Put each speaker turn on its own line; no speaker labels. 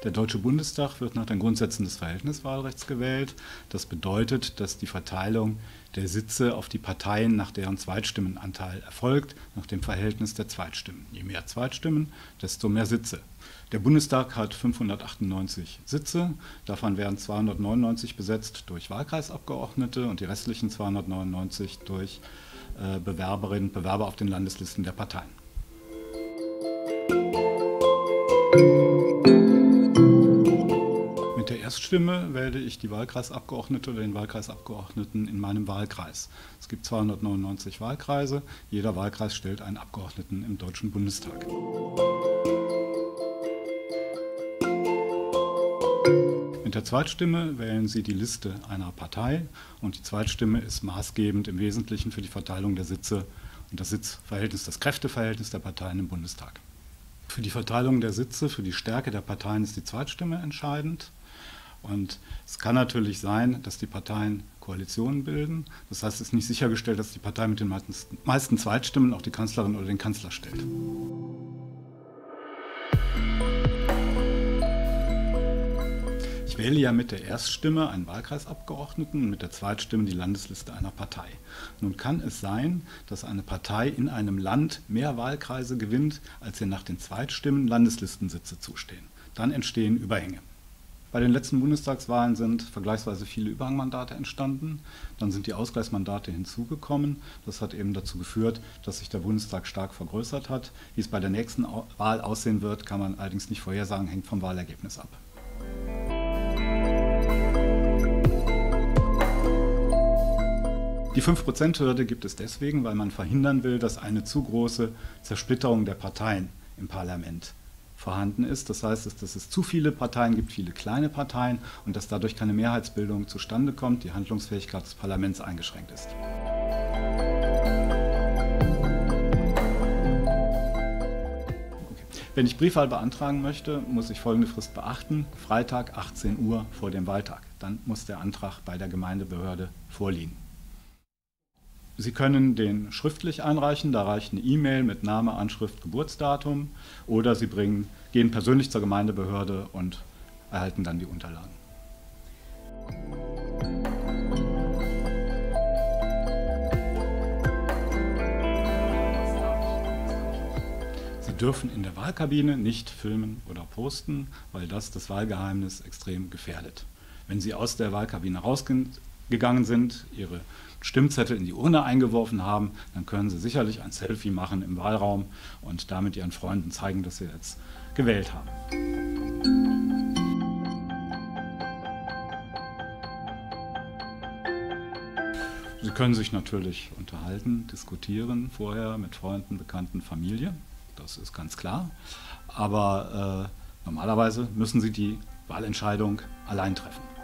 Der Deutsche Bundestag wird nach den Grundsätzen des Verhältniswahlrechts gewählt. Das bedeutet, dass die Verteilung der Sitze auf die Parteien nach deren Zweitstimmenanteil erfolgt, nach dem Verhältnis der Zweitstimmen. Je mehr Zweitstimmen, desto mehr Sitze. Der Bundestag hat 598 Sitze, davon werden 299 besetzt durch Wahlkreisabgeordnete und die restlichen 299 durch Bewerberinnen und Bewerber auf den Landeslisten der Parteien. Mit der Erststimme wähle ich die Wahlkreisabgeordnete oder den Wahlkreisabgeordneten in meinem Wahlkreis. Es gibt 299 Wahlkreise, jeder Wahlkreis stellt einen Abgeordneten im Deutschen Bundestag. Mit der Zweitstimme wählen Sie die Liste einer Partei und die Zweitstimme ist maßgebend im Wesentlichen für die Verteilung der Sitze und das Sitzverhältnis, das Kräfteverhältnis der Parteien im Bundestag. Für die Verteilung der Sitze, für die Stärke der Parteien ist die Zweitstimme entscheidend. Und es kann natürlich sein, dass die Parteien Koalitionen bilden. Das heißt, es ist nicht sichergestellt, dass die Partei mit den meisten Zweitstimmen auch die Kanzlerin oder den Kanzler stellt. Ich wähle ja mit der Erststimme einen Wahlkreisabgeordneten und mit der Zweitstimme die Landesliste einer Partei. Nun kann es sein, dass eine Partei in einem Land mehr Wahlkreise gewinnt, als ihr nach den Zweitstimmen Landeslistensitze zustehen. Dann entstehen Überhänge. Bei den letzten Bundestagswahlen sind vergleichsweise viele Überhangmandate entstanden. Dann sind die Ausgleichsmandate hinzugekommen. Das hat eben dazu geführt, dass sich der Bundestag stark vergrößert hat. Wie es bei der nächsten Wahl aussehen wird, kann man allerdings nicht vorhersagen, hängt vom Wahlergebnis ab. Die 5%-Hürde gibt es deswegen, weil man verhindern will, dass eine zu große Zersplitterung der Parteien im Parlament vorhanden ist. Das heißt, dass es zu viele Parteien gibt, viele kleine Parteien und dass dadurch keine Mehrheitsbildung zustande kommt, die Handlungsfähigkeit des Parlaments eingeschränkt ist. Wenn ich Briefwahl beantragen möchte, muss ich folgende Frist beachten: Freitag 18 Uhr vor dem Wahltag. Dann muss der Antrag bei der Gemeindebehörde vorliegen. Sie können den schriftlich einreichen, da reicht eine E-Mail mit Name, Anschrift, Geburtsdatum, oder Sie gehen persönlich zur Gemeindebehörde und erhalten dann die Unterlagen. Sie dürfen in der Wahlkabine nicht filmen oder posten, weil das Wahlgeheimnis extrem gefährdet. Wenn Sie aus der Wahlkabine rausgegangen sind, Ihre Stimmzettel in die Urne eingeworfen haben, dann können Sie sicherlich ein Selfie machen im Wahlraum und damit Ihren Freunden zeigen, dass Sie jetzt gewählt haben. Sie können sich natürlich unterhalten, diskutieren vorher mit Freunden, Bekannten, Familie, das ist ganz klar, aber normalerweise müssen Sie die Wahlentscheidung allein treffen.